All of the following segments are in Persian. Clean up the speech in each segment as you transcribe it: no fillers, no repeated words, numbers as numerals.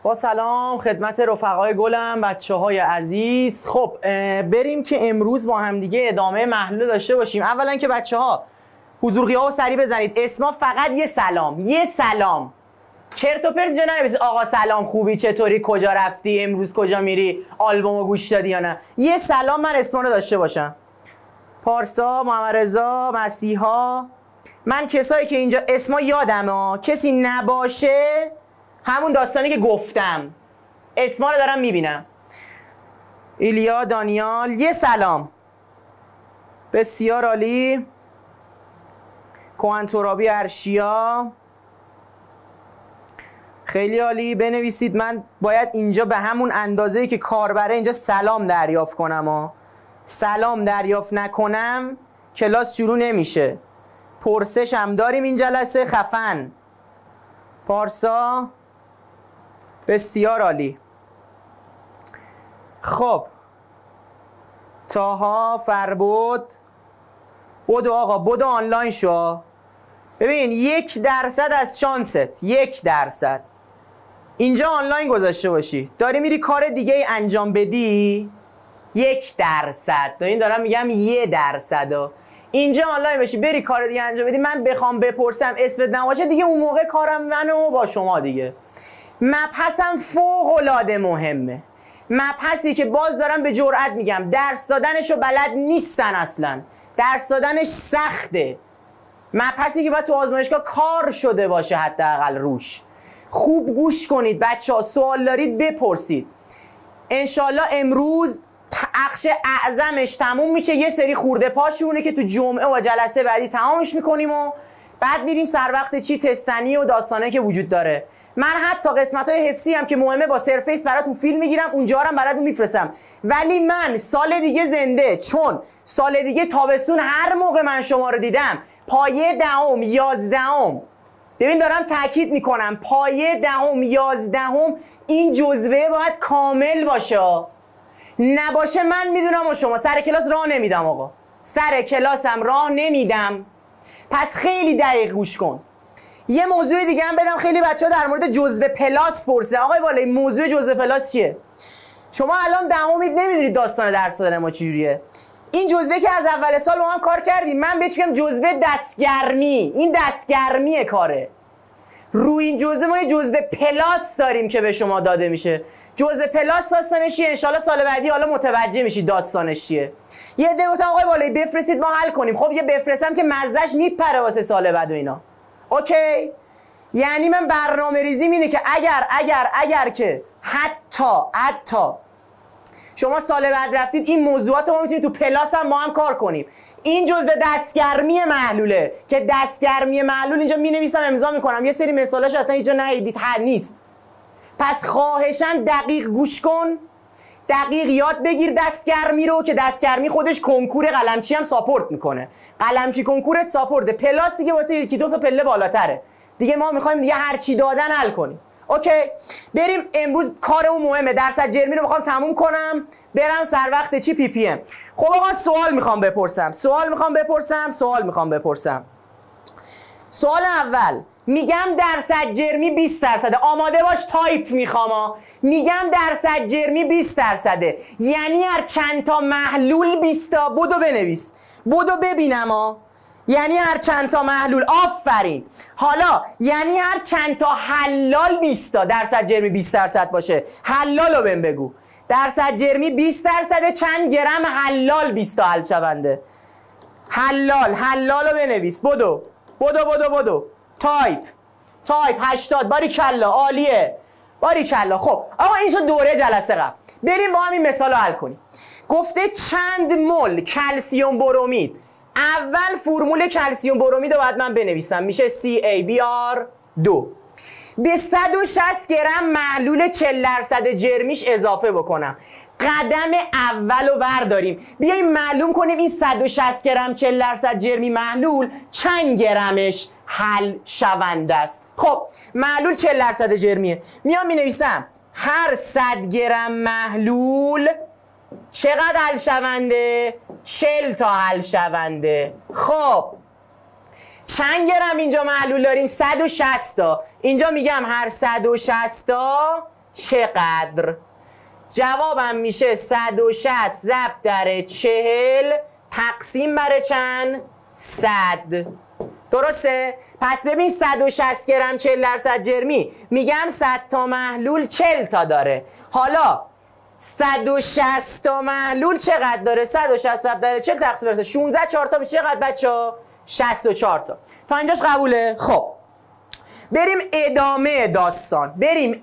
با سلام خدمت رفقای گلم، بچه های عزیز. خب بریم که امروز با هم دیگه ادامه محلول داشته باشیم. اولا که بچه ها حضورغیاب سریع بزنید. اسما فقط یه سلام چرت و پرت اینجا ننویسید آقا سلام خوبی چطوری کجا رفتی امروز کجا میری آلبومو گوش دادی یا نه. یه سلام من اسما رو داشته باشم. پارسا، محمد رضا، مسیحا. من کسایی که اینجا اسما یادمه، کسی نباشه همون داستانی که گفتم اسما رو دارم میبینم. ایلیا، دانیال، یه سلام. بسیار عالی. کوهنترابی، ارشیا، خیلی عالی. بنویسید. من باید اینجا به همون اندازه‌ای که کاربره اینجا سلام دریافت کنم سلام دریافت نکنم کلاس شروع نمیشه. پرسش هم داریم این جلسه. خفن. پارسا، بسیار عالی. خب تاها، فربود، بدو آقا بدو آنلاین شو. ببین 1% از شانست، 1% اینجا آنلاین گذاشته باشی داری میری کار دیگه ای انجام بدی 1%. این دارم میگم 1% اینجا آنلاین باشی بری کار دیگه انجام بدی من بخوام بپرسم اسمت نباشه دیگه اون موقع کارم منو با شما دیگه. مبحثم فوق العاده مهمه. مبحثی که باز دارم به جرئت میگم درس دادنشو بلد نیستن اصلا. درس دادنش سخته. مبحثی که باید تو آزمایشگاه کار شده باشه حداقل روش. خوب گوش کنید بچه‌ها. سوال دارید بپرسید. انشالله امروز بخش اعظمش تموم میشه. یه سری خورده پاشونه که تو جمعه و جلسه بعدی تمامش میکنیم و بعد میریم سر وقت چی تستنی و داستانه که وجود داره. من حتی قسمت‌های حفظی هم که مهمه با سرفیس براتون فیلم میگیرم اونجا هم براتون میفرستم. ولی من سال دیگه زنده، چون سال دیگه تابستون هر موقع من شما رو دیدم پایه 10 11 ببین دارم تاکید میکنم پایه 10 11 این جزوه باید کامل باشه. نباشه من میدونم و شما سر کلاس راه نمیدم آقا. سر کلاسم راه نمیدم. پس خیلی دقیق گوش کن. یه موضوع دیگه هم بدم. خیلی بچه‌ها در مورد جزوه پلاس پرسیدن. آقای بالایی موضوع جزوه پلاس چیه؟ شما الان دهمید نمیدونید داستان درس دادن ما چجوریه. این جزوه که از اول سال با هم کار کردیم من بهش میگم جزوه دستگرمی. این دستگرمی کاره. روی این جزوه ما یه جزوه پلاس داریم که به شما داده میشه. جزوه پلاس داستانش چیه؟ انشالله سال بعدی حالا متوجه میشید داستانش چیه. یه عده گفتن آقای بالایی بفرستید ما حل کنیم. خب یه بفرستم که مزهش میپره واسه سال بعد و اینا. اوکی؟ یعنی من برنامه ریزیم اینه که اگر که حتی شما سال بعد رفتید این موضوعات ما میتونید تو پلاس هم ما هم کار کنیم. این جزء دستگرمی محلوله که دستگرمی محلول اینجا مینویسم امضا میکنم. یه سری مثالاش اصلا اینجا ندید نیست. پس خواهشاً دقیق گوش کن. دقیق یاد بگیر دستگرمی رو که دستگرمی خودش کنکور قلمچی هم ساپورت میکنه. قلمچی کنکورت ساپورته. پلاس دیگه واسه یکی دو پله بالاتره. دیگه ما میخوایم دیگه هر چی دادن حل کنیم. اوکی بریم. امروز کارمون مهمه. درصد جرمی رو میخوام تموم کنم برم سر وقت چی پی پی ام. خب آقا سوال میخوام بپرسم. سوال اول میگم درصد جرمی 20%. آماده باش تایپ میخوام. میگم درصد جرمی 20%. یعنی هر چند تا محلول 20 تا. بدو بنویس. بدو ببینم یعنی هر چند تا محلول. آفرین. حالا یعنی هر چند تا حلال 20 تا. درصد جرمی 20% باشه. حلال رو بهم بگو. درصد جرمی 20% چند گرم حلال 20 تا حل شونده. حلال رو بنویس. بدو تایپ 80. باریکلا عالیه. باریکلا. خب آقا این شد دوره جلسه قبل. بریم با هم این مثال رو حل کنیم. گفته چند مول کلسیم برومید. اول فرمول کلسیم برومید رو باید من بنویسم. میشه CaBr2 به 160 گرم محلول 40% جرمیش اضافه بکنم. قدم اول رو برداریم بیاییم معلوم کنیم این 160 گرم 40% جرمی محلول چند گرمش حل شونده است. خب محلول 40% جرمیه. میام می نویسم هر 100 گرم محلول چقدر حل شونده؟ 40 تا حل شونده. خب چند گرم اینجا محلول داریم؟ 160 تا. اینجا میگم هر 160 تا چقدر؟ جوابم میشه 160 ضرب در 40 تقسیم بر چند؟ 100. درسته؟ پس ببین 160 گرم 40% جرمی، میگم 100 تا محلول 40 تا داره. حالا 160 تا محلول چقدر داره؟ 160 ضرب در 40 تقسیم بر 16 4 تا میشه چقدر بچه‌ها؟ 64 تا. تا اینجاش قبوله؟ خب بریم ادامه داستان.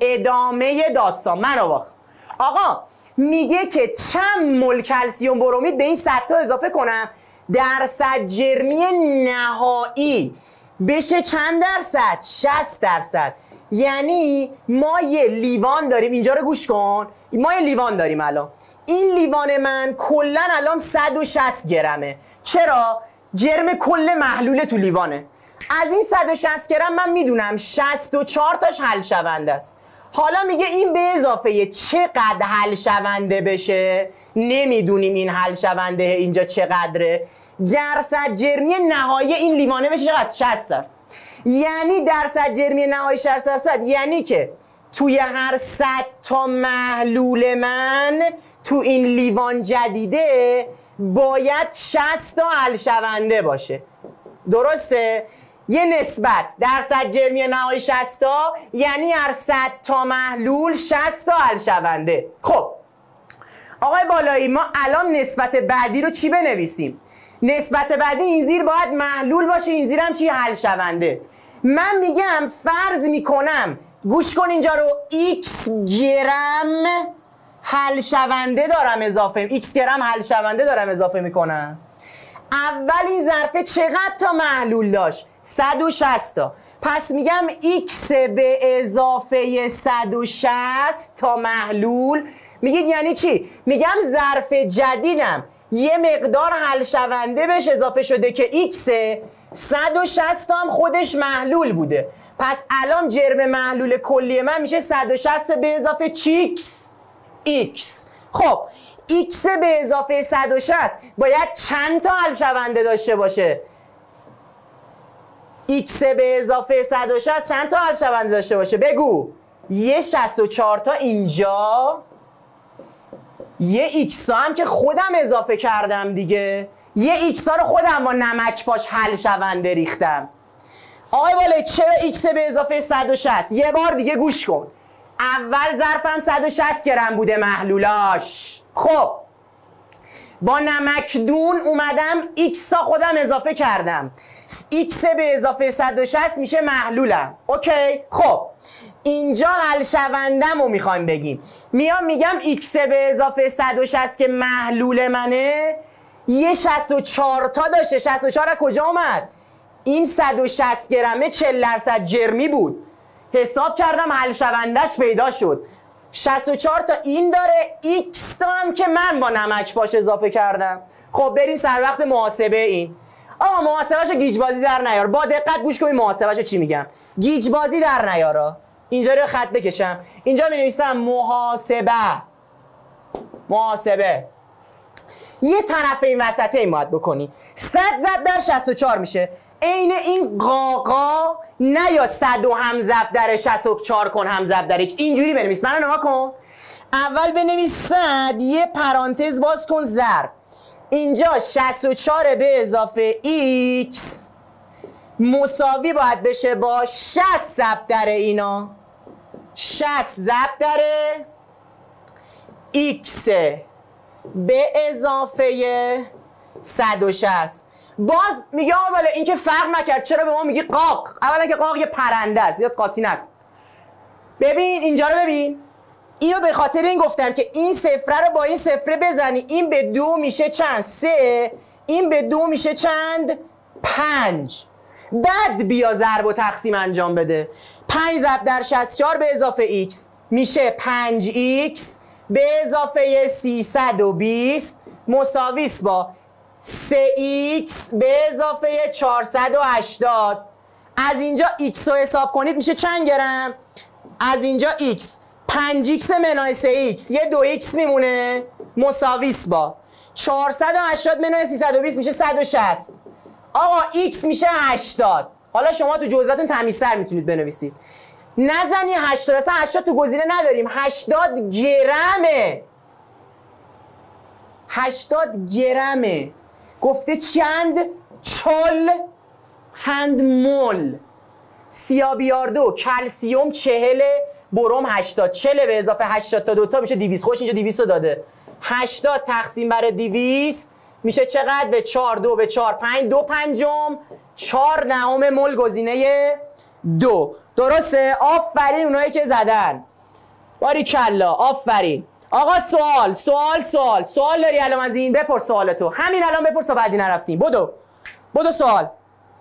من آقا میگه که چند مول کلسیم برومید به این 100 تا اضافه کنم درصد جرمی نهایی بشه چند درصد؟ 60%. یعنی ما یه لیوان داریم، اینجا رو گوش کن، ما یه لیوان داریم الان. این لیوان من کلا الان 160 گرمه. چرا؟ جرم کل محلول تو لیوانه. از این 160 گرم من میدونم 64 تاش حل شونده است. حالا میگه این به اضافه چقدر حل شونده بشه؟ نمیدونیم این حل شونده اینجا چقدره. درصد جرمی نهایی این لیوانه بشه چقدر؟ 60%. یعنی درصد جرمی نهایی 60%، یعنی که توی هر 100 تا محلول من تو این لیوان جدیده باید 60 تا حل شونده باشه. درسته؟ یه نسبت درصد جرمی نهایی 60 تا، یعنی هر 100 تا محلول 60 تا حل شونده. خب آقای بالایی، ما الان نسبت بعدی رو چی بنویسیم؟ نسبت بعدی این زیر باید محلول باشه، این زیر هم چی؟ حل شونده. من میگم فرض میکنم، گوش کن اینجا رو، x گرم حل شونده دارم اضافه، x گرم حل شونده دارم اضافه میکنم. اول این ظرفه چقدر تا محلول داشت؟ 160 تا. پس میگم x به اضافه 160 تا محلول. میگید یعنی چی؟ میگم ظرف جدیدم یه مقدار حل شونده بهش اضافه شده که x 160 تا هم خودش محلول بوده. پس الان جرم محلول کلی من میشه 160 به اضافه چی؟ x. خب x به اضافه 160 باید چند تا حل شونده داشته باشه؟ x به اضافه 160 چند تا حل شونده داشته باشه؟ بگو. یه 64 تا اینجا، یه x هم که خودم اضافه کردم دیگه، یه x رو خودم با نمک پاش حل شونده ریختم. آقای بالایی چرا x به اضافه 160؟ یه بار دیگه گوش کن. اول ظرفم 160 گرم بوده محلولاش. خب با نمکدون اومدم x خودم اضافه کردم، x به اضافه 160 میشه محلولم. اوکی؟ خب اینجا حل شوندم رو میخوایم بگیم. میگم x به اضافه 160 که محلول منه یه 64 تا داشته. 64 از کجا اومد؟ این 160 گرمه 40% جرمی بود، حساب کردم حل شوندش پیدا شد. 64 تا این داره، x تا هم که من با نمک باش اضافه کردم. خب بریم سر وقت محاسبه. این آقا محاسبهشو گیج بازی در نیار. با دقت گوش کنید محاسبهشو چی میگم. گیج بازی در نیارا. اینجا رو خط بکشم، اینجا می‌نویسم محاسبه. یه طرف این وسطه این باید بکنی. 100 ضرب در 64 میشه عین این قاقا، نه یا 100 و هم ضرب در 64 کن هم ضرب در x. اینجوری بنویس. منو نگاه کن. اول بنویس 100 یه پرانتز باز کن ضرب. اینجا 64 به اضافه x مساوی باید بشه با 60 ضرب در اینا، 60 ضرب در x به اضافه 160. باز میگه آقا این که فرق نکرد، چرا به ما میگی قاق؟ اولا که قاق یه پرنده است، زیاد قاطی نکن. ببین اینجا رو ببین، اینو به خاطر این گفتم که این صفره رو با این صفره بزنی، این به 2 میشه چند؟ 3، این به 2 میشه چند؟ 5. بعد بیا ضرب و تقسیم انجام بده. 5 ضرب در 64 به اضافه x میشه 5x به اضافه 320 مساویس با 3x به اضافه 480. از اینجا x رو حساب کنید میشه چند گرم؟ از اینجا x 5x منهای 3x یه 2x میمونه مساویس با 480 منهای 320 میشه 160. آقا x میشه 80. حالا شما تو جزوهتون تمیزتر میتونید بنویسید. نزنی 80، اصلا 80 تو گزینه نداریم، 80 گرمه. 80 گرمه. گفته چند چل چند مول سیابیاردو کلسیوم 40 بروم 80. 40 به اضافه 80 تا دوتا میشه 200. خوش اینجا 200 رو داده. 80 تقسیم بر 200 میشه چقدر؟ به 4 2 به 4 5 2 پنجم 4 دهم مول گزینه 2. درسته؟ آفرین اونایی که زدن. باریکلا آفرین. آقا سوال داری الان از این؟ بپرس سوالتو همین الان بپرس تا بعدی نرفتیم. بدو سوال.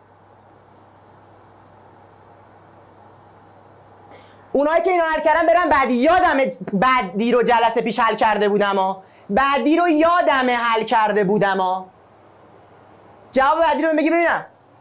اونایی که اینو حل کردن برن بعدی. یادمه بعدی رو جلسه پیش حل کرده بودم جواب بعدی رو بگی ببینم.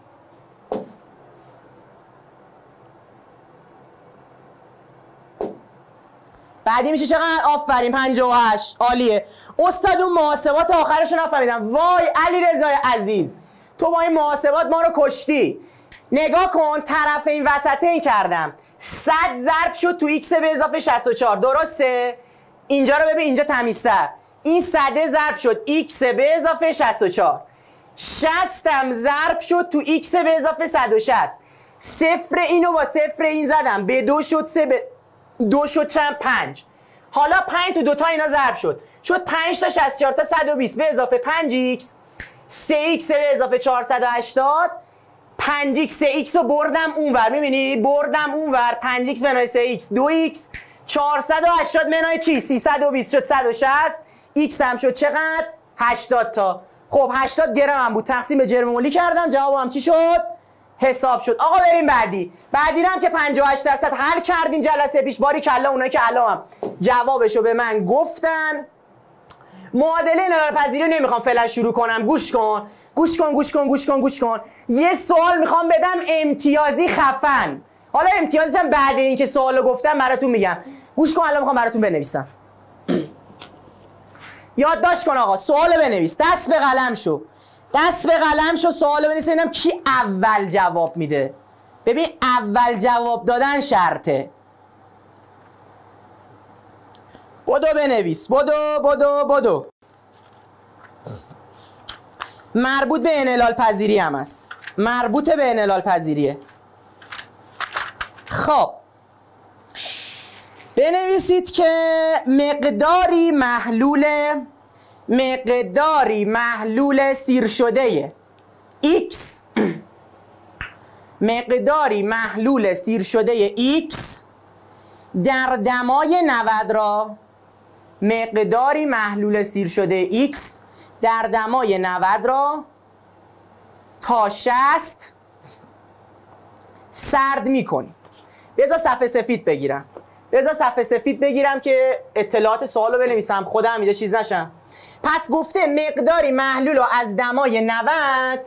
بعدی میشه چقدر؟ آفرین 58. عالیه. استاد اون محاسبات آخرش رو نفهمیدم. وای علی رضای عزیز تو با این محاسبات ما رو کشتی. نگاه کن طرف این وسطه این کردم 100 ضرب شد تو x به اضافه 64. درسته؟ اینجا رو ببین اینجا تمیزتر. این 100 ضرب شد x به اضافه 64. 60 هم ضرب شد تو x به اضافه 160. صفر اینو با صفر این زدم به 2 شد 3 به 2 شد چند؟ 5. حالا 5 تو دوتا اینا ضرب شد 5 تا 64 تا 120 به اضافه 5x 3x به اضافه 480. 5x 3x رو بردم اونور. میبینی؟ بردم اونور. 5x منهای 3x 2x 480 منهای چی؟ 320 شد 160. x هم شد چقدر؟ 80 تا. خب 80 گرم هم بود تقسیم به جرم مولی کردم جوابم چی شد؟ حساب شد. آقا بریم بعدی هم که 58% حل کردیم جلسه پیش. باریکلا اونایی که الان جوابشو به من گفتن. معادله انحلال پذیری رو نمیخوام فعلا شروع کنم. گوش کن. یه سوال میخوام بدم امتیازی خفن. حالا امتیازش هم بعد این که سوالو گفتم براتون میگم. گوش کن الان میخوام براتون بنویسم. یادداشت کن آقا. سوالو بنویس. دست به قلم شو سوالو بنویس. ببینم کی اول جواب میده. ببین اول جواب دادن شرطه. بدو بنویس. بدو. مربوط به انحلال پذیری هم است. مربوط به انحلال پذیریه. خب بنویسید که مقداری محلول سیر شده x مقداری محلول سیر شده x در دمای 90 را مقداری محلول سیر شده x در دمای 90 را تا 60 سرد میکنیم. بذار صفحه سفید بگیرم که اطلاعات سوالو بنویسم خودم اینجا چیز نشم. پس گفته مقداری محلول از دمای 90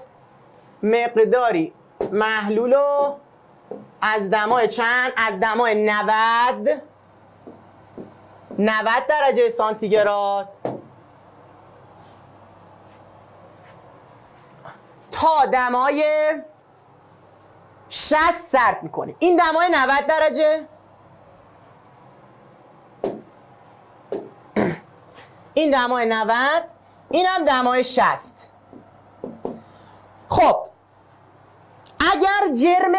از دمای چند؟ از دمای 90 درجه سانتیگراد تا دمای 60 سرد میکنیم. این دمای 90 درجه، این دمای 90، این هم دمای 60. خب اگر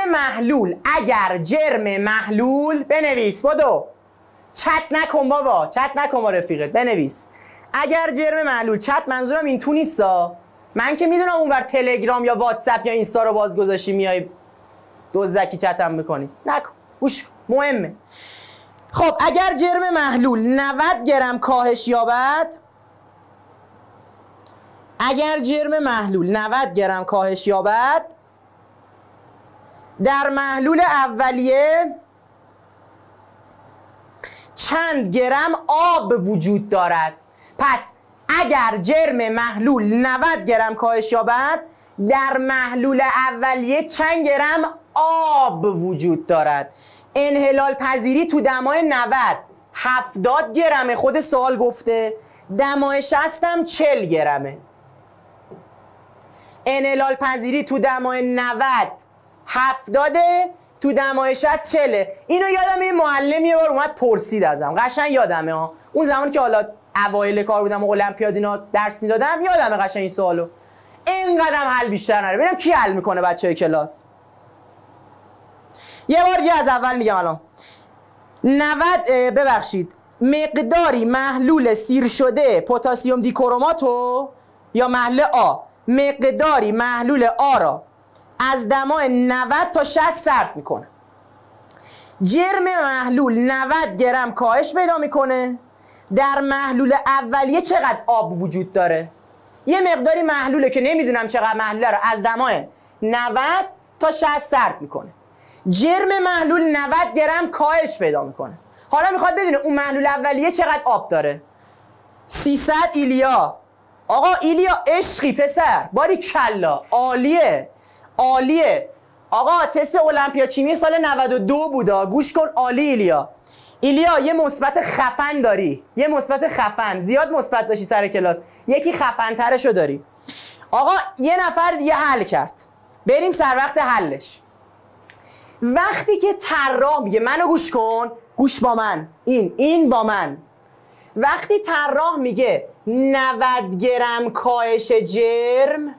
جرم محلول بنویس. بدو چت نکن بابا، چت نکن با رفیقت، بنویس. اگر جرم محلول، چت منظورم این تو نیستا، من که میدونم اونور تلگرام یا واتساپ یا اینستا رو باز گذاشتی میای دزدکی چتم میکنی، نکن، گوش کن، مهمه. خب اگر جرم محلول 90 گرم کاهش یابد، در محلول اولیه چند گرم آب وجود دارد. پس اگر جرم محلول 90 گرم کاهش یابد، در محلول اولیه چند گرم آب وجود دارد. انحلال پذیری تو دمای 90 70 گرمه، خود سوال گفته. دمای 60 هم 40 گرمه. انحلال پذیری تو دمای 90 70، تو دمای 60 40. اینو یادم یه معلم یه بار اومد پرسید ازم، قشنگ یادمه ها، اون زمانی که حالا اوایل کار بودم و المپیاد اینا درس میدادم، یادمه قشنگ این سوالو. اینقدرم حل بیشتر نره. ببینم کی حل میکنه بچهای کلاس. یه بار دیگه از اول میگم الان. 90 مقداری محلول سیر شده پتاسیم دیکروماتو یا محلول آ، مقداری محلول آ را از دمای 90 تا 60 سرد میکنه. جرم محلول 90 گرم کاهش پیدا میکنه. در محلول اولیه چقدر آب وجود داره؟ یه مقداری محلوله که نمیدونم چقدر محلوله رو از دمای 90 تا 60 سرد میکنه. جرم محلول 90 گرم کاهش پیدا میکنه. حالا میخواد بدونه اون محلول اولیه چقدر آب داره. 300 ایلیا. آقا ایلیا عشقی پسر، باری کلا، عالیه عالیه. آقا تست المپیاد شیمی سال 92 بودا، گوش کن، عالی ایلیا. ایلیا یه مثبت خفن داری، یه مثبت خفن، زیاد مثبت داشتی سر کلاس، یکی خفن ترشو داری. آقا یه نفر دیگه حل کرد، بریم سر وقت حلش. وقتی که طراح میگه، منو گوش کن، گوش با من، این با من. وقتی طراح میگه 90 گرم کاهش جرم،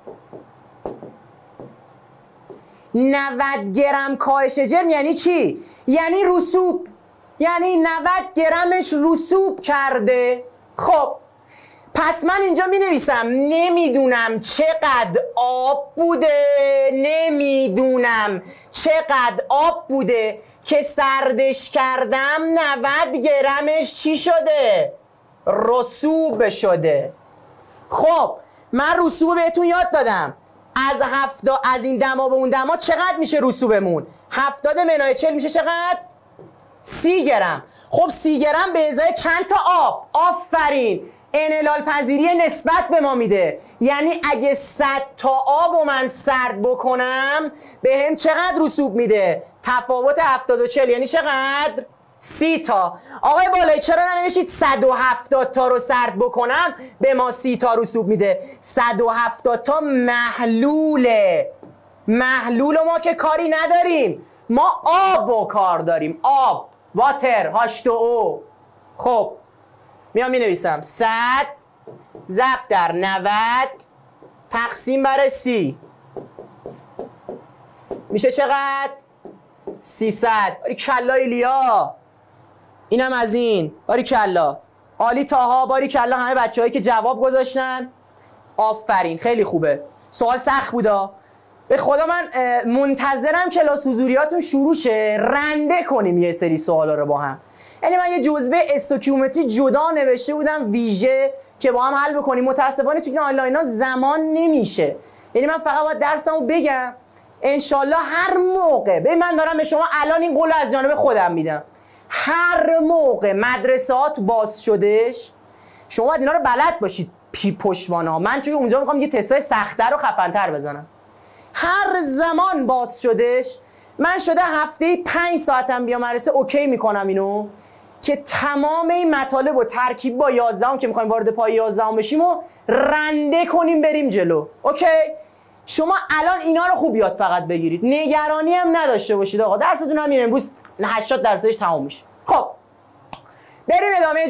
90 گرم کاهش جرم یعنی چی؟ یعنی رسوب، یعنی 90 گرمش رسوب کرده. خب پس من اینجا می نویسم نمیدونم چقدر آب بوده، نمیدونم چقدر آب بوده که سردش کردم 90 گرمش چی شده؟ رسوب شده. خب من رسوب بهتون یاد دادم، از این دما به اون دما چقدر میشه رسوبمون؟ 70 منهای 40 میشه چقدر؟ 30 گرم. خب 30 گرم به ازای چند تا آب؟ آفرین، انحلال پذیری نسبت به ما میده. یعنی اگه 100 تا آب رو من سرد بکنم به هم چقدر رسوب میده؟ تفاوت 70 و 40 یعنی چقدر؟ 30 تا. آقای بالایی چرا ننوشید 170 تا رو سرد بکنم به ما 30 تا رسوب میده؟ 170 تا محلوله. محلول ما که کاری نداریم، ما آب رو کار داریم، آب، واتر، H2O. خب میام می نویسم 100 ضرب در 90 تقسیم بر 30 میشه چقدر؟ 300. باری کلا ایلیا، اینم از این، باری کلا، عالی تاها، باری کلا همه بچه هایی که جواب گذاشتن، آفرین، خیلی خوبه. سوال سخت بودا، به خدا من منتظرم کلاس حضوریاتون شروع شه، رنده کنیم یه سری سوالا رو با هم. یعنی من یه جزوه استوکیومتری جدا نوشته بودم ویژه که با هم حل بکنیم، متاسفانه توی این آنلاین ها زمان نمیشه. یعنی من فقط باید درسمو بگم، انشالله هر موقع، ببین من دارم به شما الان این قول از جانب خودم میدم، هر موقع مدرسه ها تو باز شدش شما باید اینا رو بلد باشید پشتوانا. من چون اونجا میخوام یه تستای سخت‌تر و خفن‌تر بزنم. هر زمان باز شدش من شده هفته 5 ساعتم بیام مدرسه، اوکی میکنم اینو که تمام این مطالب و ترکیب با 11 که میخوایم وارد پای 11 بشیم و رنده کنیم بریم جلو. اوکی؟ شما الان اینا رو خوب یاد فقط بگیرید، نگرانی هم نداشته باشید. آقا درستون هم این امروز 80% تموم میشه. خب بریم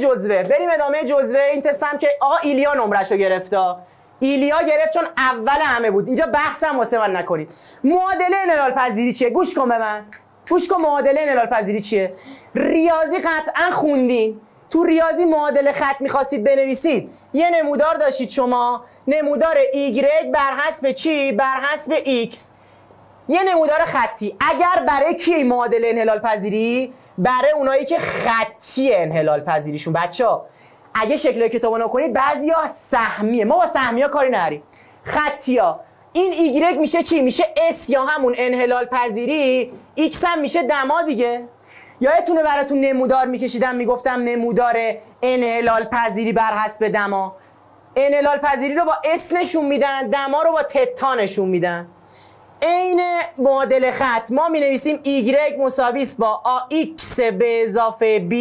ادامه جزوه. این تستم که آقا ایلیا نمرشو گرفته، ایلیا گرفت چون اول همه بود. اینجا بحثم واسه من نکنید. معادله انحلال پذیری چیه؟ گوش کن به من، گوش کن. معادله انحلال پذیری چیه؟ ریاضی قطعا خوندین. تو ریاضی معادله خط میخواستید بنویسید، یه نمودار داشتید شما، نمودار y بر حسب چی؟ بر حسب x، یه نمودار خطی. اگر برای کی معادله انحلال پذیری؟ برای اونایی که خطی انحلال پذیریشون. بچه‌ها اگه شکل کتابو نکنید، بعضیا سهمیه، ما با سهمیه کاری نداریم، خطیا. این y میشه چی؟ میشه s یا همون انحلال پذیری، x هم میشه دما دیگه. یادتونه براتون نمودار میکشیدم میگفتم نمودار انحلال پذیری بر حسب دما. انحلال پذیری رو با s نشون میدن، دما رو با تتا نشون میدن. عین معادله خط ما مینویسیم y مساوی است با ax به اضافه b،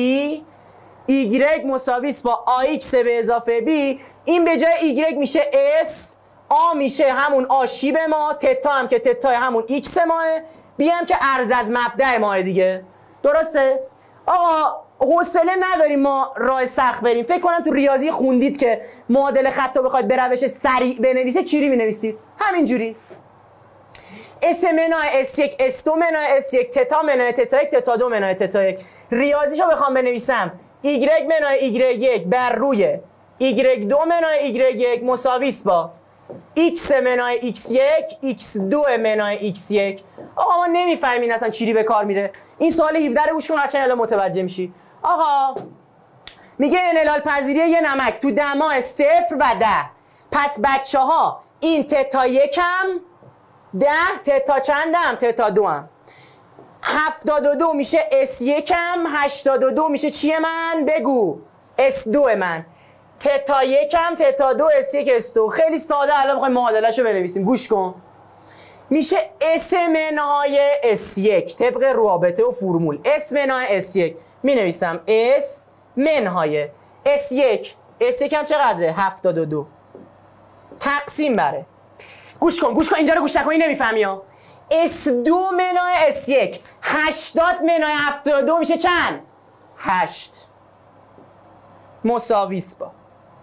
y مساوی است با ax به اضافه b. این به جای y میشه s، a میشه همون a شیب ما، تتا هم که تتا همون x ماه، بیام که ارز از مبدأ ماه دیگه. درسته؟ آقا حوصله نداریم ما راه سخت بریم. فکر کنم تو ریاضی خوندید که معادل خط رو بخواید به روش سریع بنویسید چجوری می‌نویسید؟ همینجوری. اس منهای S1 S2 منهای S1 تتا منهای تتا 1 تتا 2 منهای تتا 1. ریاضیشو بخوام بنویسم Y منهای Y1 بر روی Y2 منهای Y1 مساوی است با X منهای X1 X2 منهای X1. آقا ما نمیفهمین اصلا چیری به کار میره. این سوال 17 رو گوش کن قشنگ الان متوجه میشی. آقا میگه انحلال پذیری یه نمک تو دمای 0 و 10. پس بچه‌ها این تتا 1 هم 10 تتا چندم؟ تتا 2 هم 72 میشه S1 هم 82 میشه چیه من؟ بگو S2 من. تتا 1 هم تتا 2 S1 S2. خیلی ساده. الان میخوایم معادله‌شو بنویسیم. گوش کن. میشه S منهای S1 طبق رابطه و فرمول. S منهای S1 مینویسم S منهای S1 S1 هم چقدره؟ 72 تقسیم بره. گوش کن اینجا رو گوش نکنی نمیفهمی ها. S2 منهای S1 80 منهای 72 میشه چند؟ 8 مساوی است با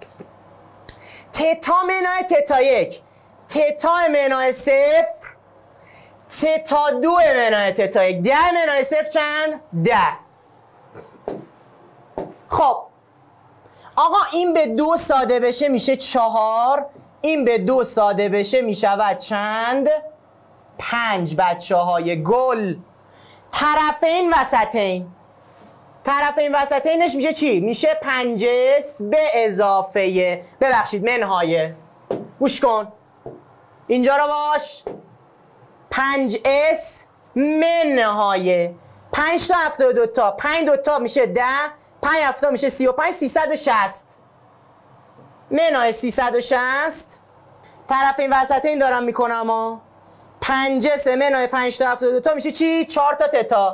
تتا منهای تتا 1 تتا منهای 0 تتا 2 منهای تتا 1 10 منهای 0 چند؟ 10. خب آقا این به 2 ساده بشه میشه 4. این به 2 ساده بشه میشود چند؟ 5 بچه های گل. طرفین وسطینش میشه چی؟ میشه 5s به اضافه منهای. گوش کن اینجا رو باش. 5s منهای 5 تا 72 تا 5 دوتا میشه 10 5 هفتا میشه 35 360 منهای 360. طرف این وسطین دارم میکنم ها. 5s منهای 5 تا 72 تا میشه چی؟ 4 تا تتا.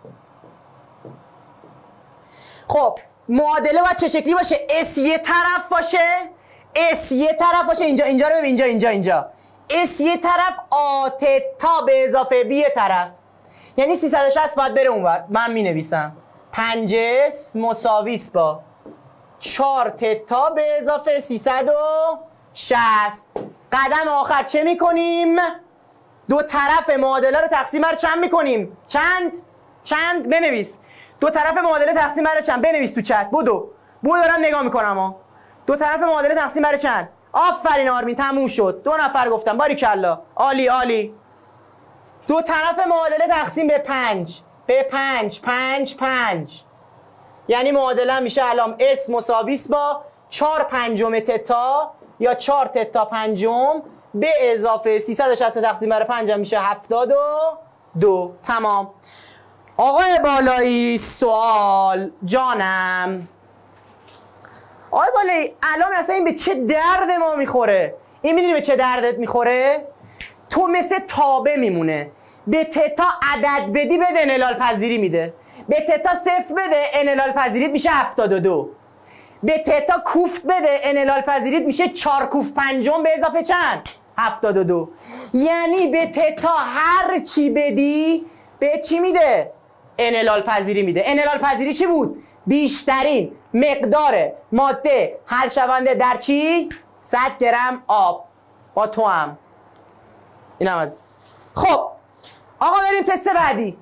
خب معادله باید چه شکلی باشه؟ S یه طرف باشه اینجا رو ببین اینجا S یه طرف آ تتا به اضافه B یه طرف، یعنی 360 باید بره اونور. من می نویسم 5s مساوی است با 4 تتا به اضافه 360. قدم آخر چه می کنیم؟ دو طرف معادله رو تقسیم بر چند می کنیم؟ چند بنویس. دو طرف معادله تقسیم بر چند؟ بنویس تو چت. بودو دارم نگاه میکنم ها. دو طرف معادله تقسیم بر چند؟ آفرین آرمین، تموم شد. 2 نفر گفتم. باریکلا، عالی. دو طرف معادله تقسیم به 5 یعنی معادله میشه الان S مساوی است با 4 پنجم تتا یا 4 تتا پنجم به اضافه 360 تقسیم بر 5 هم میشه 72. تمام. آقای بالایی سوال جانم. آقای بالایی الان اصلا این به چه درد ما میخوره؟ این میدونی به چه دردت میخوره؟ تو مثل تابه میمونه. به تتا عدد بدی بده انحلال پذیری میده. به تتا صفر بده انحلال پذیریت میشه 72. به تتا کوفت بده انحلال پذیریت میشه 4 کوف پنجم به اضافه چند؟ 72. یعنی به تتا هر چی بدی به چی میده؟ انحلال پذیری میده. انحلال پذیری چی بود؟ بیشترین مقدار ماده حل شونده در چی؟ 100 گرم آب. با تو هم اینم از. خب آقا بریم تست بعدی.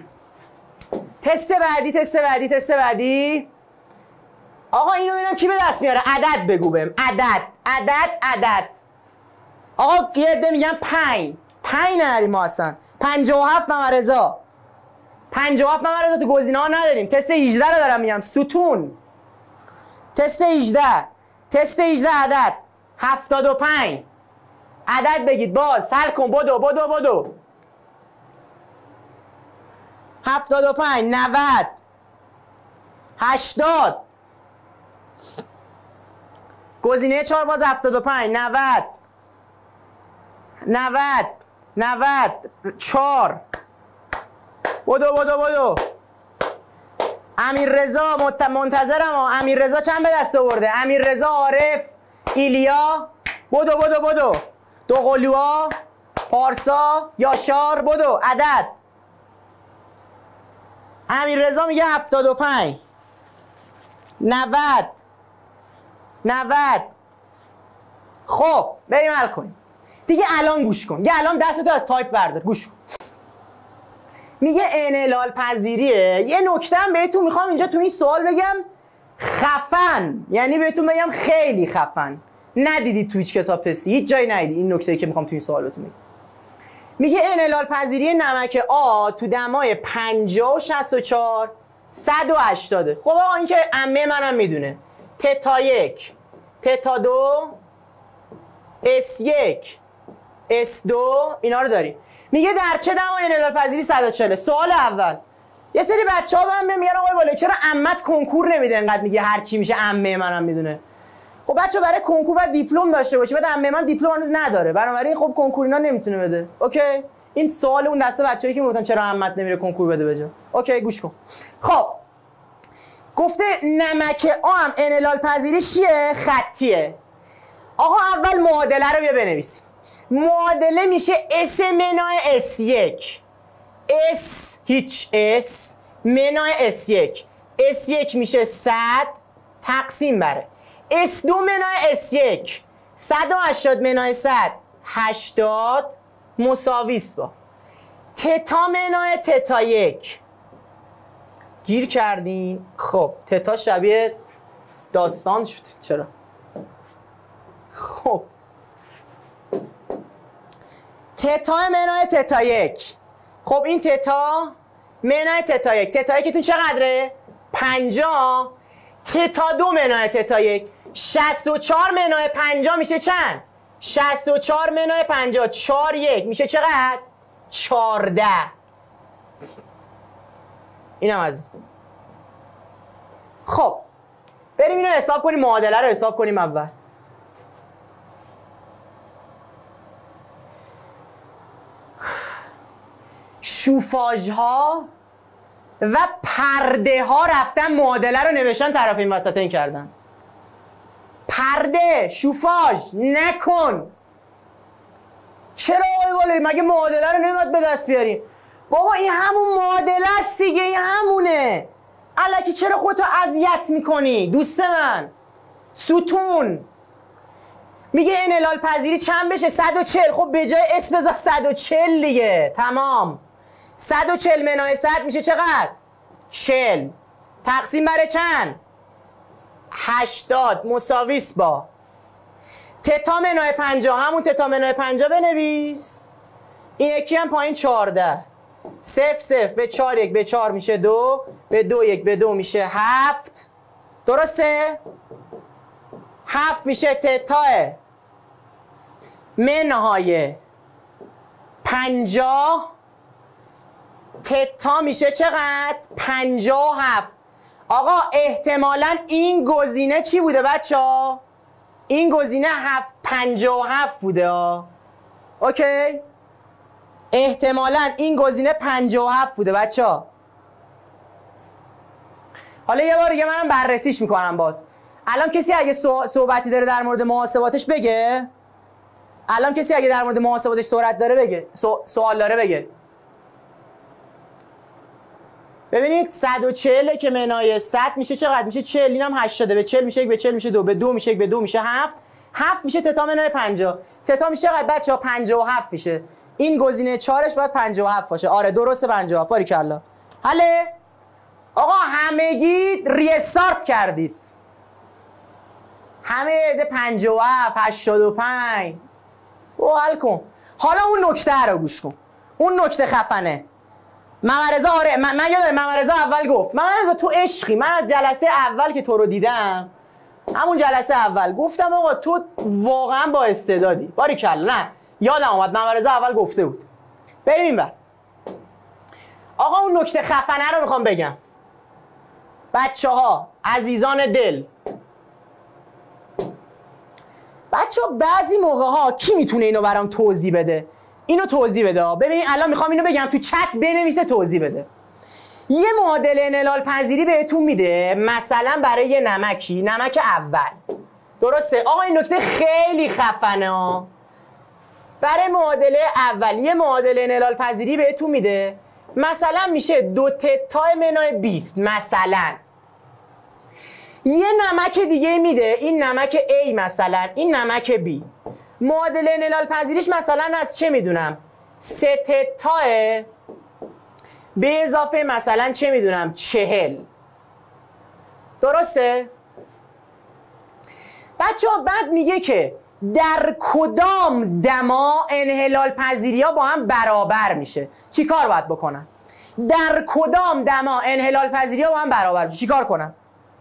تست بعدی. آقا اینو ببینم کی به دست میاره. عدد بگو بهم. عدد. آقا یه عده میگن 5 نریم ما اصلا. 57 محمد رضا. 57 محمد رضا تو گزینه ها نداریم. تست 18 رو دارم میگم. ستون. تست 18 عدد 75. عدد بگید باز. حل کن. بدو 75 90 80. گزینه 4 باز 75 90 4. بدو. امیر رضا منتظرم ها. امیر رضا چند به دست آورده؟ امیر رضا، عارف، ایلیا. بدو. دو قلوها، پارسا، یاشار. بدو. عدد امیر رضا میگه 75 90. خب بریم حل کنیم دیگه. الان گوش کن دیگه، الان دستتو از تایپ بردار، گوش کن. میگه انحلال پذیریه. یه نکته هم بهتون میخوام اینجا تو این سوال بگم، خفن، یعنی بهتون بگم خیلی خفن. ندیدید تو هیچ کتاب تستی، هیچ جایی ندیدید این نکته‌ای که میخوام تو این سوال بهتون بگم. میگه انحلال پذیری نمک آ تو دمای 50 و 64 180. خب آقا این که عمه منم میدونه، تتا 1 تتا 2 S1 S2 اینا رو داریم. میگه در چه دمای انحلال پذیری 140. سوال اول، یه سری بچه‌ها به من میگن آقای بالایی چرا عمت کنکور نمیده انقدر میگه هر چی میشه عمه منم میدونه. خب بچه برای کنکور باید دیپلم داشته باشی، بعد عمه من دیپلم هنوز نداره، بنابراین خب کنکور اینا نمیتونه بده. اوکی، این سوال اون دسته بچه‌ای که میگفتن چرا عمت نمیره کنکور بده بجا. اوکی گوش کن. خب گفته نمک آ هم انحلال پذیریش چیه؟ خطیه. آقا اول معادله رو بیا بنویسیم. معادله میشه S منهای S1 S هیچ S منهای S1. S1 میشه 100 تقسیم بر S2 منهای S1 180 منهای 100 80 مساویس با تتا منهای تتا 1. گیر کردین؟ خب تتا شبیه داستان شد. چرا؟ خب تتا منهای تتا 1. خب این تتا منهای تتا 1. تتا 1 تون چقدره؟ 50. تتا 2 منهای تتا 1 64 منهای 50 میشه چند؟ 64 منهای 50 4 1 میشه چقدر؟ 14. اینم از این. خب بریم اینو حساب کنیم، معادله رو حساب کنیم اول. شوفاژ ها و پرده ها رفتن معادله رو نوشتن طرف این وسطین کردن. پرده شوفاژ نکن. چرا آقای بالایی مگه معادله رو نمیاد به دست بیاریم؟ بابا این همون معادله است دیگه، این همونه. الکی چرا خودتو اذیت میکنی دوست من؟ ستون میگه انحلال پذیری چند بشه؟ 140. خب به جای اس بذار 140 دیگه، تمام. 140 منهای 100 میشه چقدر؟ 40 تقسیم بر چند؟ 80 مساویس با تتا منهای 50. همون تتا منهای 50 بنویس. این یکی هم پایین 14. 0 0 به 4 1 به 4 میشه 2 به 2 1 به 2 میشه 7. درسته؟ 7 میشه تتا منهای 50. تتا میشه چقدر؟ 57. آقا احتمالاً این گزینه چی بوده بچه ها؟ این گزینه 57 بوده ها. اوکی؟ احتمالاً این گزینه 57 بوده بچه ها. حالا یه بار دیگه منم بررسیش میکنم باز. الان کسی اگه صحبتی داره در مورد محاسباتش بگه. الان کسی اگه در مورد محاسباتش سرعت داره بگه، سوال داره بگه. ببینید 140 که منهای 100 میشه چقدر؟ میشه 40. اینم 80. به 40 میشه 1 به 40 میشه 2 به 2 میشه 1 به 2 میشه 7. 7 میشه تتا منهای 50. تتا میشه چقدر بچه‌ها؟ 57 میشه. این گزینه 4ش باید 57 باشه. آره درسته 57. باریکلا. حله؟ آقا همگی ریستارت کردید. همه 57 85. او حل کن. حالا اون نکته رو گوش کن. اون نکته خفنه. محمد رضا آره من یادم محمد رضا اول گفت محمد رضا تو عشقی. من از جلسه اول که تو رو دیدم، همون جلسه اول گفتم آقا تو واقعا با استعدادی. باریکلا. نه یادم اومد محمد رضا اول گفته بود. بریم اینور. آقا اون نکته خفنه رو میخوام بگم. بچه‌ها عزیزان دل، بچه‌ها بعضی موقع‌ها کی میتونه اینو برام توضیح بده؟ اینو توضیح بده. ببین الان میخوام اینو بگم، تو چت بنویسه توضیح بده. یه معادله انحلال پذیری بهتون میده، مثلا برای یه نمکی، نمک اول. درسته؟ آقا این نکته خیلی خفنه ها. برای معادله اول یه معادله انحلال پذیری بهتون میده، مثلا میشه 2 تتا منهای 20 مثلا. یه نمک دیگه میده، این نمک A مثلا، این نمک B. معادله انحلال پذیریش مثلا از چه میدونم 3 تتا به اضافه مثلا چه میدونم 40. درسته؟ بچه‌ها بعد میگه که در کدام دما انحلال پذیری ها با هم برابر میشه. چی کار باید بکنم؟ در کدام دما انحلال پذیری ها با هم برابر میشه؟ چی کار کنم؟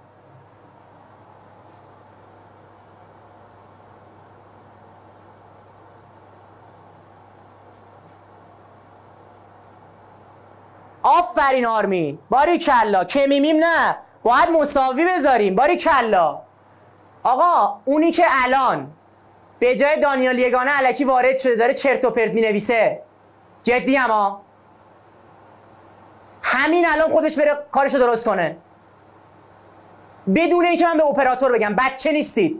آفرین آرمین، باریکلا. کمیمیم نه، باید مساوی بذاریم. باریکلا. آقا اونی که الان به جای دانیال یگانه الکی وارد شده داره چرت و پرت مینویسه، جدی ها، همین الان خودش بره کارشو درست کنه بدون اینکه من به اپراتور بگم. بچه نیستید.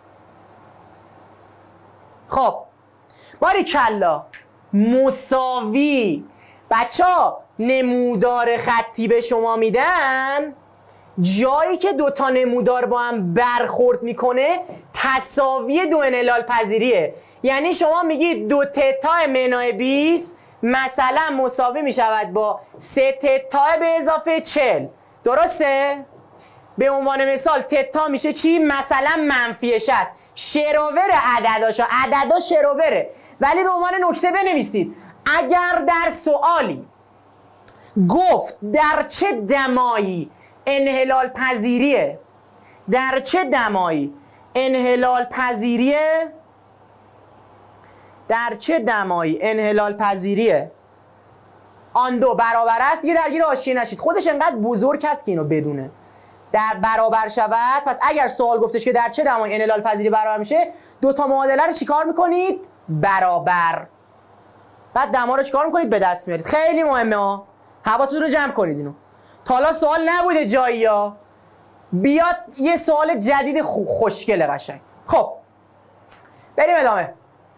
خب باریکلا. مساوی. بچه ها نمودار خطی به شما میدن، جایی که 2 تا نمودار با هم برخورد میکنه تساوی 2 انحلال پذیریه. یعنی شما میگید 2 تتا منهای 20 مثلا مساوی میشود با 3 تتا به اضافه 40. درسته؟ به عنوان مثال تتا میشه چی؟ مثلا منفی 60. شروور عدداشا، عددا شرووره. ولی به عنوان نکته بنویسید اگر در سوالی گفت در چه دمایی انحلال پذیریه، در چه دمایی انحلال پذیریه، در چه دمایی انحلال پذیریه آن دو برابر است، یه درگیر حاشیه نشید. خودش انقدر بزرگ هست که اینو بدونه. در برابر شود. پس اگر سوال گفتش که در چه دمایی انحلال پذیری برابر میشه، 2 تا معادله رو چیکار میکنید؟ برابر. بعد دما رو چیکار میکنید؟ به دست میارید. خیلی مهمه ها، حواستون رو جمع کنید. اینو تا حالا سوال نبوده جایی ها، بیاد یه سوال جدید خوشگله قشنگ. خب بریم ادامه.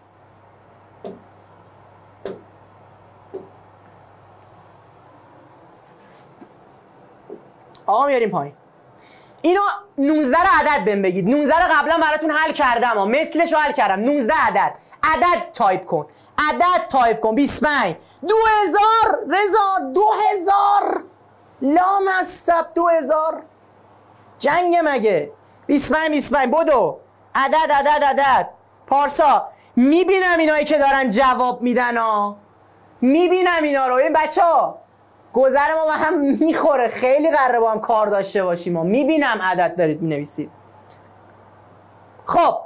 آقا میاریم پایین. اینو 19 رو عدد بهم بگید. 19 رو قبلا براتون حل کردم ها، مثلش رو حل کردم. 19 عدد. عدد تایپ کن. عدد تایپ کن. 25 2000 رضا 2000 لامصب 2000 جنگ مگه. 25 بدو. عدد پارسا. میبینم اینایی که دارن جواب میدن ها، میبینم اینا رو. این بچه ها گذر ما با هم میخوره، خیلی قراره با هم کار داشته باشیم. ما میبینم عدد دارید مینویسید. خب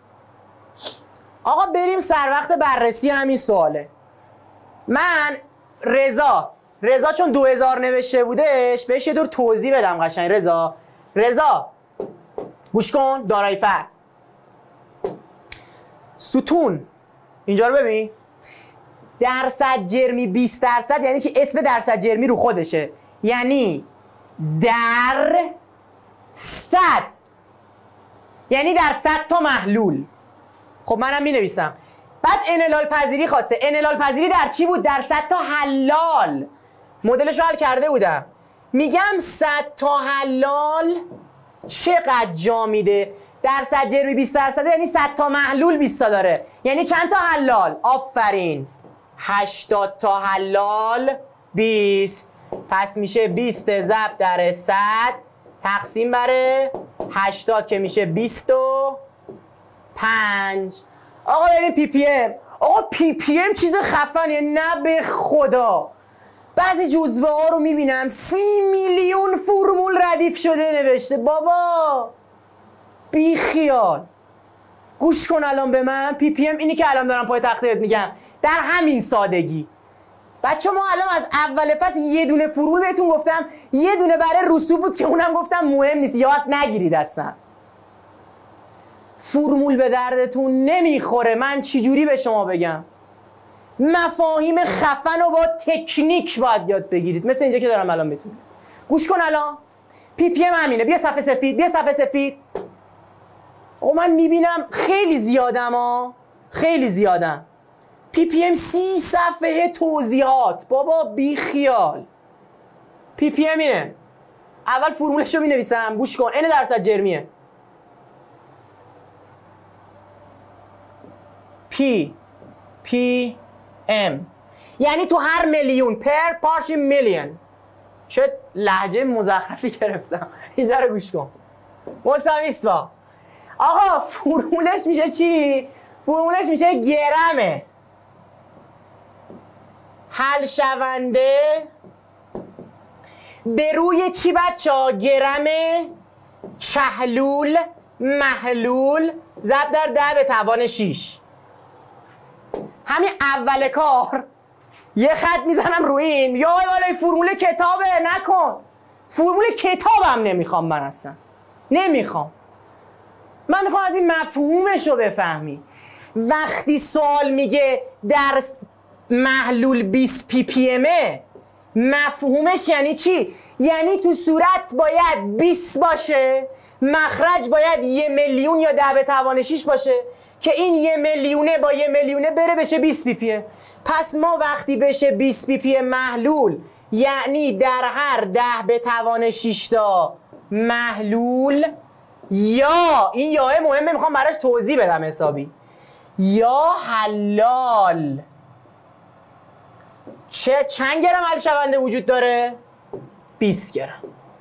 آقا بریم سر وقت بررسی همین سواله. من رضا چون 2000 نوشته بودش بهش یه دور توضیح بدم قشنگ. رضا گوش کن. دارای فرق ستون اینجا رو ببین. درصد جرمی 20%، یعنی چی؟ اسم درصد جرمی رو خودشه، یعنی در 100، یعنی در 100 تا محلول. خب منم می نویسم. بعد انحلال پذیری خواسته. انحلال پذیری در چی بود؟ در 100 تا حلال. مدلش رو حل کرده بودم. میگم 100 تا حلال چقدر جا میده؟ درصد جرمی 20%، یعنی 100 تا محلول 20 تا داره، یعنی چند تا حلال؟ آفرین 80 تا حلال 20. پس میشه 20 ضرب در 100 تقسیم بر 80 که میشه 25. آقا بریم پی پی ام. آقا پی پی ام چیز خفنیه، نه به خدا. بعضی جزوه ها رو میبینم 30 میلیون فرمول ردیف شده نوشته. بابا بی خیال. گوش کن الان به من. پی پی ام اینی که الان دارم پای تختت میگم در همین سادگی. بچه ما الان از اول فصل یه دونه فرمول بهتون گفتم، یه دونه برای رسوب بود که اونم گفتم مهم نیست، یاد نگیرید اصلا. فرمول به دردتون نمیخوره. من چجوری به شما بگم؟ مفاهیم خفن رو با تکنیک باید یاد بگیرید، مثل اینجا که دارم الان بهتون. گوش کن الان. پی پی ام همینه. بیا صفحه سفید. او من میبینم خیلی زیادم ها، خیلی زیادم. پی پی ام 30 صفحه توضیحات. بابا بی خیال. پی پی ام اینه. اول فرمولش رو می نویسم، گوش کن. این درصد جرمیه. پی پی ام یعنی تو هر میلیون، پر پارشی میلیون. چه لهجه مزخرفی گرفتم. اینجا رو گوش کن. مستمیسوا آقا فرمولش میشه چی؟ فرمولش میشه گرمه. حل شونده به روی چی بچه ها؟ گرم چهلول محلول ضرب در 10 به توان 6. همین اول کار یه خط میزنم روی این. یا والای فرمول کتابه، نکن. فرمول کتابم نمیخوام من اصلا. نمیخوام. من میخوام از این مفهومش رو بفهمی. وقتی سوال میگه در محلول 20 پی پی امه، مفهومش یعنی چی؟ یعنی تو صورت باید 20 باشه، مخرج باید 1 میلیون یا 10 به توان 6 باشه که این 1 میلیونه با 1 میلیونه بره بشه 20 پی پی. پس ما وقتی بشه 20 پی پی محلول، یعنی در هر 10 به توان 6 تا محلول، یا این یاه مهمه میخوام براش توضیح بدم حسابی، یا حلال. چند گرم حل شونده وجود داره؟ 20 گرم.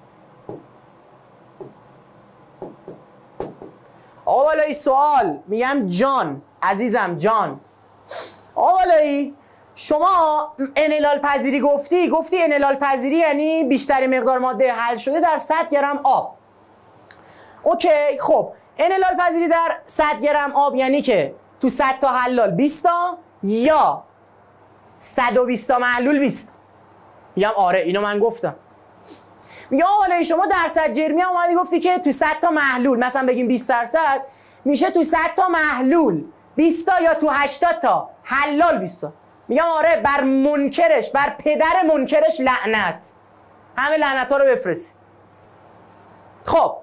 آقا بالایی سوال، میگم جان عزیزم، جان آقا بالایی شما انحلال پذیری گفتی انحلال پذیری یعنی بیشتری مقدار ماده حل شده در 100 گرم آب. اوکی، خب انحلال پذیری در 100 گرم آب یعنی که تو 100 تا حلال 20 تا یا 120 تا محلول 20. میگم آره اینو من گفتم. میگم آقا شما درصد جرمی هم اومدی گفتی که تو 100 تا محلول، مثلا بگیم 20% میشه تو 100 تا محلول 20 تا یا تو 80 تا حلال 20 تا. میگم آره، بر منکرش، بر پدر منکرش لعنت. همه لعنت ها رو بفرست. خب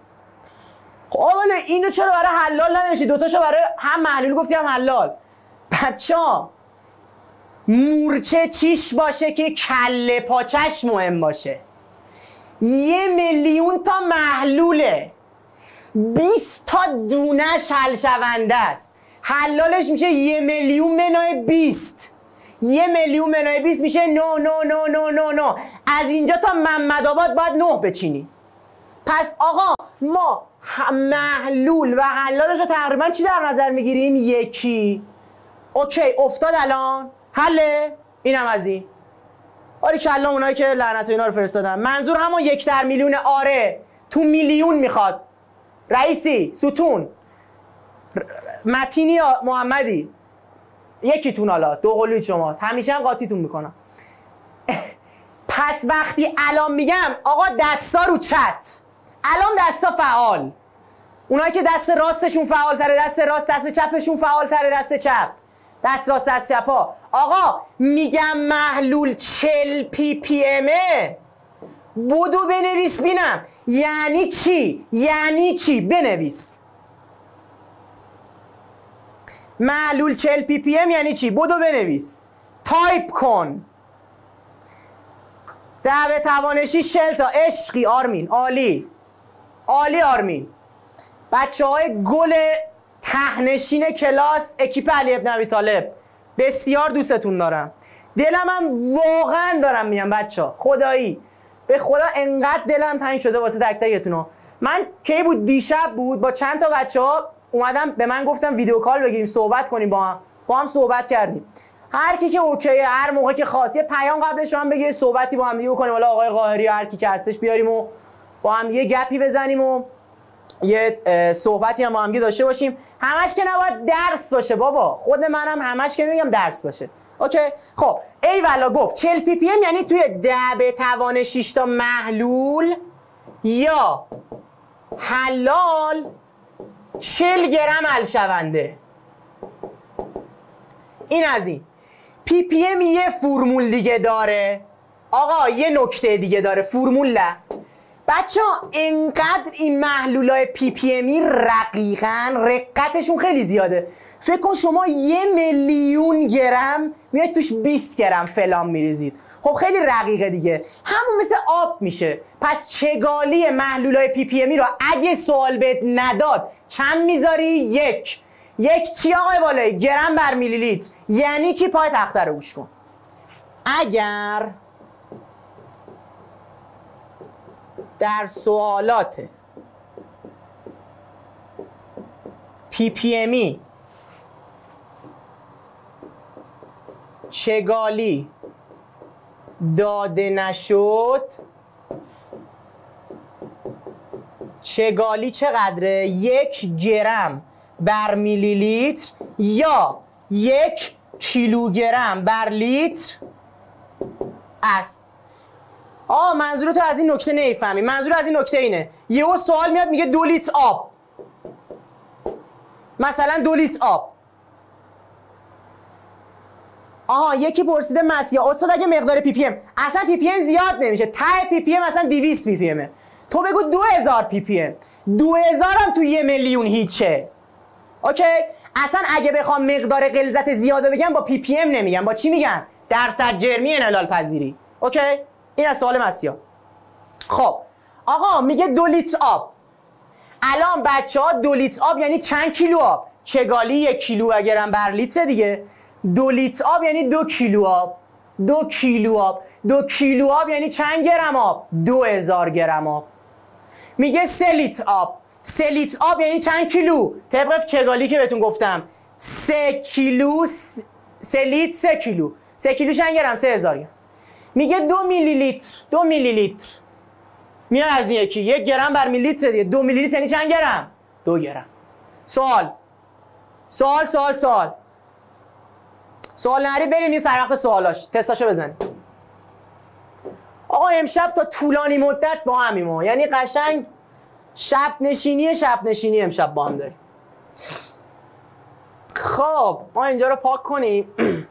اولا اینو چرا برای حلال ننوشتی؟ دوتاشو برای هم محلول گفتی هم حلال. بچه‌ها مورچه چیش باشه که کله پاچش مهم باشه. 1 میلیون تا محلوله، 20 تا دونش حل شونده است. حلالش میشه 1 میلیون منهای 20. 1 میلیون منهای 20 میشه 9. از اینجا تا محمدآباد باید 9 بچینی. پس آقا ما محلول و حلالش رو تقریبا چی در نظر میگیریم؟ یکی. اوکی افتاد الان حله. اینم از این. آره کلا اونایی که لعنت و اینا رو فرستادن. منظور همون 1 در میلیون. آره تو میلیون میخواد. رئیسی ستون متینی یا محمدی یکیتون، حالا دو قلوی شما همیشه هم قاطیتون میکنم. پس وقتی الان میگم آقا دستا رو چت، الان دستا فعال. اونایی که دست راستشون فعال تره دست راست، دست چپشون فعال تره دست چپ، دست راست دست چپ ها. آقا میگم محلول 40 پی پی امه، بدو بنویس بینم یعنی چی؟ یعنی چی؟ بنویس محلول 40 پی پی ام یعنی چی؟ بدو بنویس، تایپ کن. 10 به توان 6 40 تا. عشقی آرمین، عالی عالی آرمین. بچه های گل تهنشین کلاس اکیپ علی ابن ابی طالب، بسیار دوستتون دارم. دلم هم واقعا دارم میگم بچه ها، خدایی به خدا انقدر دلم تنگ شده واسه تک تکتون. من کی بود؟ دیشب بود، با چند تا بچه ها اومدم به من گفتم ویدیو کال بگیریم صحبت کنیم، با هم صحبت کردیم. هر کی که اوکیه، هر موقع که خاص یه پیام قبلش من بگه صحبتی با هم دیگه بکنیم، والا آقای قاهری هر کی که هستش بیاریم و با هم دیگه گپی بزنیم و یه صحبتی هم با هم دیگه داشته باشیم. همش که نباید درس باشه بابا، خود منم همش که نمیگم درس باشه. اوکی خب ای والا گفت 40 پی پی ام یعنی توی 10 به توان 6 تا محلول یا حلال 40 گرم حل شونده. این از این. پی پی ام یه فرمول دیگه داره آقا، یه نکته دیگه داره. فرمول بچه ها انقدر این محلولای پی پی امی رقیقن، رقتشون خیلی زیاده. فکر کن شما 1,000,000 گرم میاد توش 20 گرم فلان میریزید. خب خیلی رقیقه دیگه، همون مثل آب میشه. پس چگالی محلولای پی پی امی رو اگه سوال بهت نداد چند میذاری؟ یک چی آقای بالایی؟ گرم بر میلی لیتر. یعنی چی؟ پای تخته رو گوش کن. اگر در سوالات پی پی امی چگالی داده نشد، چگالی چقدره؟ 1 گرم بر میلی لیتر یا 1 کیلوگرم بر لیتر است. منظور تو از این نکته نمیفهمی. منظور از این نکته اینه یهو سوال میاد میگه 2 لیتر آب، مثلا 2 لیتر آب. یکی پرسیده مسیحا استاد اگه مقدار پی پی ام، اصلا پی پی ام زیاد نمیشه، ته پی پی ام مثلا 200 پی پی امه، تو بگو 2000 پی پی ام. 2000 هم تو 1,000,000 هیچه. اوکی؟ اصلا اگه بخوام مقدار غلظت زیاده بگم با پی پی ام نمیگم، با چی میگن؟ درصد جرمی انحلال پذیری. اوکی؟ این از سوال مسیحا. خب آقا میگه 2 لیتر آب. الان بچه‌ها 2 لیتر آب یعنی چند کیلو آب؟ چگالی 1 کیلوگرم بر لیتر دیگه. 2 لیتر آب یعنی 2 کیلو آب. 2 کیلو آب. 2 کیلو آب یعنی چند گرم آب؟ 2000 گرم آب. میگه 3 لیتر آب. 3 لیتر آب یعنی چند کیلو؟ طبق چگالی که بهتون گفتم 3 کیلو 3 لیتر 3 کیلو. 3 کیلو چند گرم؟ 3000 گرم. میگه 2 میلی لیتر. 2 میلی لیتر میاد از این یکی 1 گرم بر میلی لیتر دیگه. 2 میلی لیتر یعنی چند گرم؟ 2 گرم. سوال نری بریم یه سر وقت سوالاش تستاشو بزنیم. آقا امشب تا طولانی مدت با همیم ما، یعنی قشنگ شب نشینی امشب با هم داریم. خب ما اینجا رو پاک کنیم.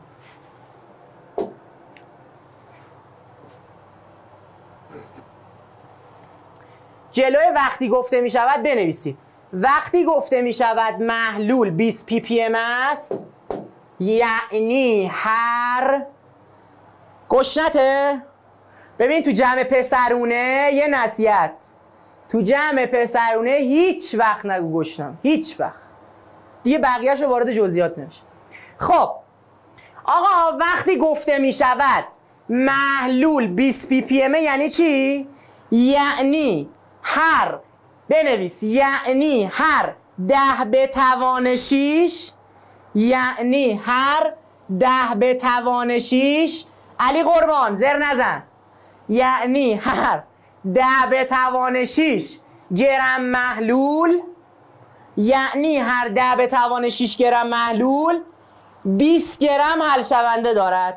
جلوی وقتی گفته می شود بنویسید. وقتی گفته می شود محلول 20 پی پی ام است، یعنی هر گشنته. ببین تو جمع پسرونه یه نصیحت، تو جمع پسرونه هیچ وقت نگو گشنم، هیچ وقت دیگه، بقیه‌شو وارد جزئیات نمیشه. خب آقا وقتی گفته می شود محلول 20 پی پی ام یعنی چی؟ یعنی هر بنویس، یعنی هر 10 به توان 6، یعنی هر 10 به توان 6 علی قربان زر نزن، یعنی هر 10 به توان 6 گرم محلول، یعنی هر 10 به توان 6 گرم محلول 20 گرم حل شونده دارد.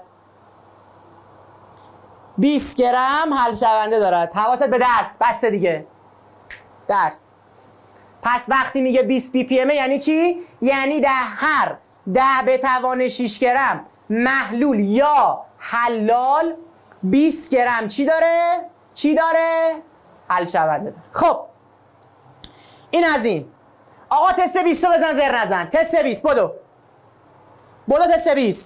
20 گرم حل شونده دارد. حواست به درس، بس دیگه درس. پس وقتی میگه 20 پی پی ام یعنی چی؟ یعنی هر 10 به توان 6 گرم محلول یا حلال 20 گرم چی داره؟ حل شونده داره. خب این از این. آقا تست 20 بزن زر نزن. تست 20 بدو تست 20.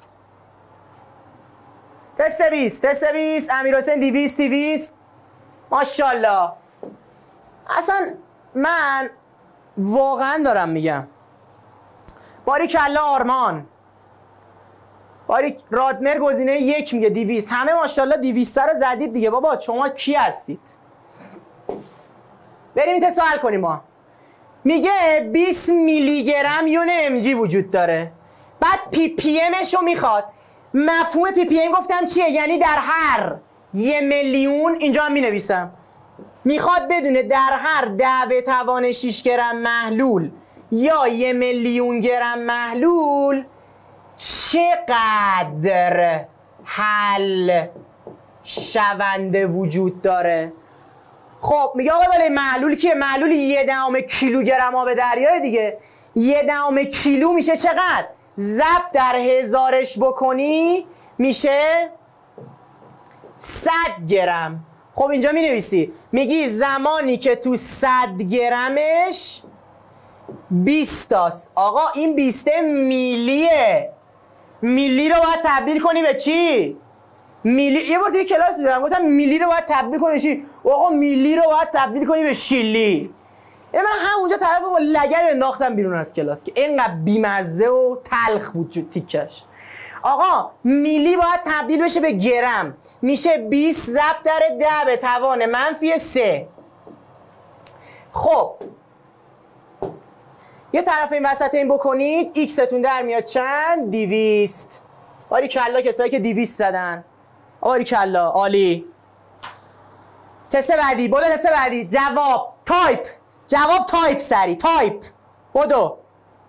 تست 20 امیرحسین 200 ماشاءالله. اصلا من واقعا دارم میگم باریکلا آرمان، رادمر گزینه 1 میگه 200. همه ماشاءالله 200 رو زدید دیگه. بابا شما کی هستید؟ بریم این تست حل کنیم. ما میگه 20 میلی گرم یون ام جی وجود داره، بعد پی پی امش رو میخواد. مفهوم پی پی ام گفتم چیه؟ یعنی در هر 1,000,000 اینجا هم مینویسم، میخواد بدونه در هر 10 به توان 6 گرم محلول یا 1,000,000 گرم محلول چقدر حل شونده وجود داره. خب میگه آقا ولی محلول کیه؟ محلول 1/10 کیلوگرم آب دریای دیگه. 1/10 کیلو میشه چقدر؟ ضرب در 1000ش بکنی میشه 100 گرم. خب اینجا می نویسی میگی زمانی که تو 100 گرمش 20 تاست. آقا این 20 میلیه. میلی رو باید تبدیل کنی به چی؟ میلی. یه بار توی کلاس دیدم گفتم میلی رو باید تبدیل کنی به چی؟ آقا میلی رو باید تبدیل کنی به شیلی. من همونجا طرف با لگر انداختم بیرون از کلاس که اینقدر بیمزه و تلخ بود تیکش. آقا میلی باید تبدیل بشه به گرم، میشه 20 ضرب در 10 به توان -3. خب یه طرف این وسط این بکنید، ایکس تون در میاد چند؟ 200. باریکلا کسایی که 200 زدن، باریکلا عالی. تست بعدی، بدو تست بعدی. جواب تایپ، جواب تایپ سری، تایپ بدو.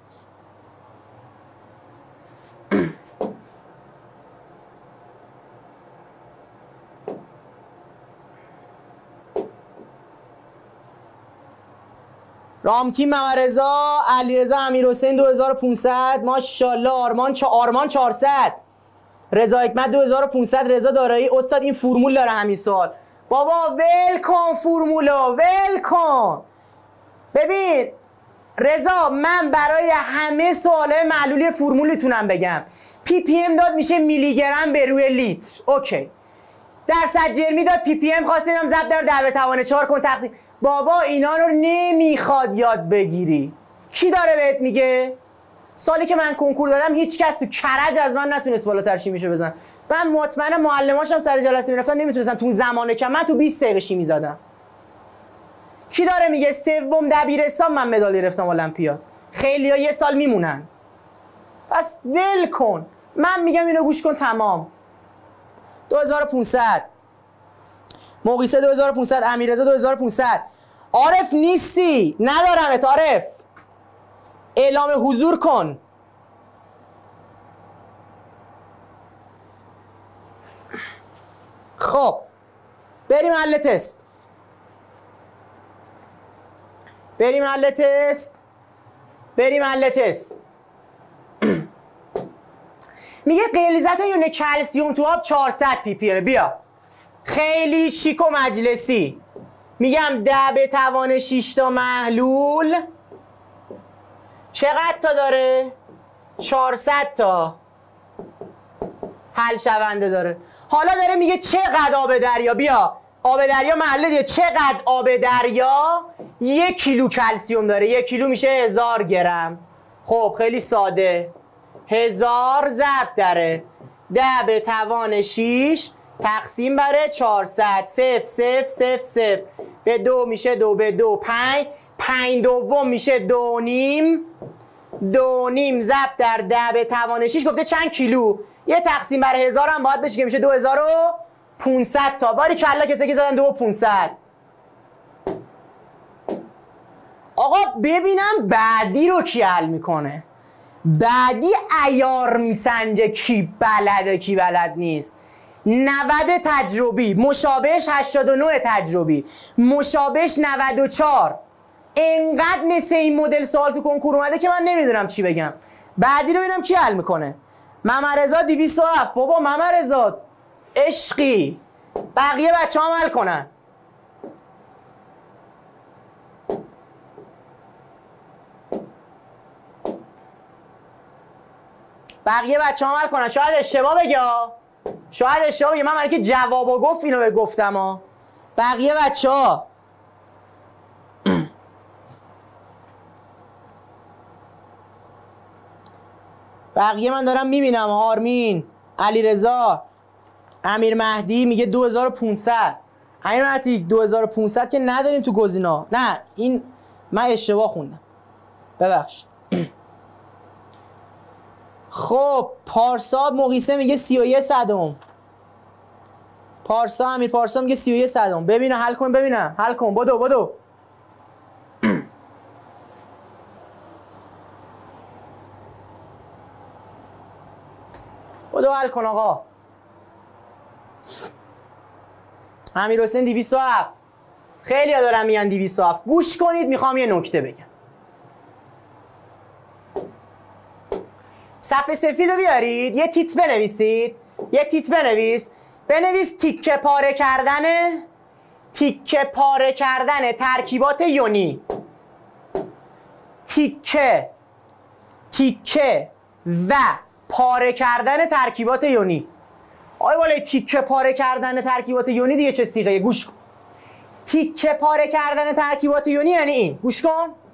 رامتین محمد رضا علیرضا امیرحسین 2500 ماشاءالله. آرمان 400 رضا حکمت 2500 رضا دارایی. استاد این فرمول داره همین سوال. بابا ول کن فرمولو، ول کن. ببین رضا من برای همه سوالای معلولی فرمول میتونم بگم. پی پی ام داد میشه میلی گرم به روی لیتر. اوکی. درصد جرمی داد پی پی ام خواستیم ضرب در 10 به توان 4 کن تقسیم. بابا اینا رو نمیخواد یاد بگیری. کی داره بهت میگه؟ سالی که من کنکور دادم هیچ کس تو کرج از من نتونست بالاتر شیمیشو بزن. من مطمئنم معلماشم سر جلسه میرفتن نمیتونستن تو زمان کم. من تو 20 دقیقه شیمی زدم. کی داره میگه سوم دبیرستان من مدال گرفتم المپیاد؟ خیلی‌ها یه سال میمونن. پس ول کن. من میگم اینو گوش کن تمام. 2500 مقیسه 2500 امیررضا 2500 عارف نیستی؟ ندارمت عارف. اعلام حضور کن. خب بریم حل تست. بریم حل تست. میگه غلیظت یون کلسیوم تو آب 400 پی پی. بیا خیلی شیک و مجلسی. میگم 10 به توان 6 تا محلول چقدر تا داره؟ 400 تا حل شونده داره. حالا داره میگه چقدر آب دریا. بیا آب دریا محلول دیگه. چقدر آب دریا 1 کیلو کلسیوم داره؟ 1 کیلو میشه 1000 گرم. خب خیلی ساده. 1000 ضرب داره 10 به توان 6 تقسیم بر 400 0 0 0 0 به 2 میشه 2 به 2 5 5 دوم میشه 2 نیم 2 نیم ضرب در 10 به توان 6 گفته چند کیلو. یه تقسیم بر 1000 هم باید بشه که میشه 2500 تا. باریکلا کسی که زدن 2500. آقا ببینم بعدی رو کی حل میکنه. بعدی عیار میسنجه کی بلده کی بلد نیست. 90 تجربی، مشابهش 89 تجربی، مشابهش 94. انقدر مثل این مدل سوال تو کنکور اومده که من نمیدونم چی بگم. بعدی رو ببینم کی حل میکنه. محمد رضا 207. بابا محمد رضا عشقی. بقیه بچه ها حل کنن. بقیه بچه ها حل کنن. شاید اشتباه بگه. من که جوابو گفت اینو گفتم ها. بقیه بچه ها بقیه من دارم میبینم. آرمین، علیرضا، امیر مهدی میگه 2500. امیر مهدی 2500 که نداریم تو گزینا. نه این من اشتباه خوندم ببخشید. خب پارسا مقیسه میگه 31 صدم. امیر پارسا میگه 31 صدم. ببینه حل کن ببینم. حل کن. بدو حل کن آقا. امیر حسین 207. خیلی ها دارن میگن 207. گوش کنید میخوام یه نکته بگم. صفحه سفید رو بیارید. یه تیتر بنویسید. بنویس تیکه پاره کردن تیکه پاره کردن ترکیبات یونی. تیکه و پاره کردن ترکیبات یونی. آیا بالای تیکه پاره کردن ترکیبات یونی دیگه چه صیغه؟ گوش کن. تیکه پاره کردن ترکیبات یونی یعنی این. گوش کن.